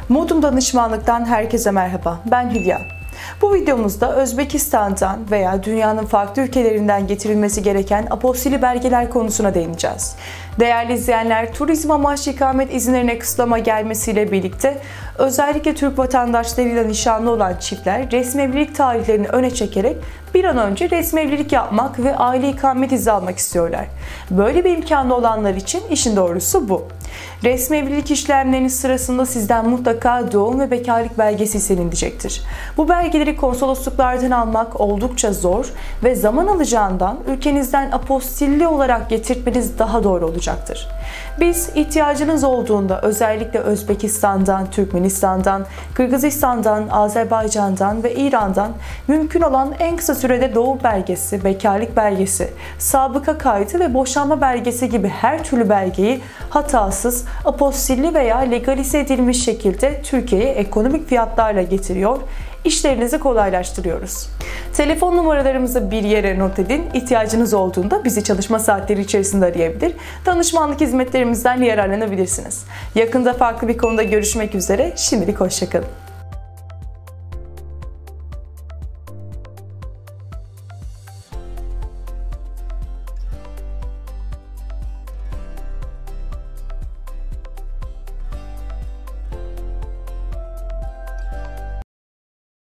Modum Danışmanlık'tan herkese merhaba. Ben Hülya. Bu videomuzda Özbekistan'dan veya dünyanın farklı ülkelerinden getirilmesi gereken apostilli belgeler konusuna değineceğiz. Değerli izleyenler, turizm amaçlı ikamet izinlerine kısıtlama gelmesiyle birlikte özellikle Türk vatandaşlarıyla nişanlı olan çiftler resmi evlilik tarihlerini öne çekerek bir an önce resmi evlilik yapmak ve aile ikamet izni almak istiyorlar. Böyle bir imkanı olanlar için işin doğrusu bu. Resmi evlilik işlemlerinin sırasında sizden mutlaka doğum ve bekarlık belgesi istenilecektir. Bu belgeleri konsolosluklardan almak oldukça zor ve zaman alacağından ülkenizden apostilli olarak getirtmeniz daha doğru olacaktır. Biz ihtiyacınız olduğunda özellikle Özbekistan'dan, Türkmenistan'dan, Kırgızistan'dan, Azerbaycan'dan ve İran'dan mümkün olan en kısa sürede doğum belgesi, bekarlık belgesi, sabıka kaydı ve boşanma belgesi gibi her türlü belgeyi hatasız, apostilli veya legalize edilmiş şekilde Türkiye'ye ekonomik fiyatlarla getiriyor, işlerinizi kolaylaştırıyoruz. Telefon numaralarımızı bir yere not edin. İhtiyacınız olduğunda bizi çalışma saatleri içerisinde arayabilir, danışmanlık hizmetlerimizden yararlanabilirsiniz. Yakında farklı bir konuda görüşmek üzere. Şimdilik hoşça kalın.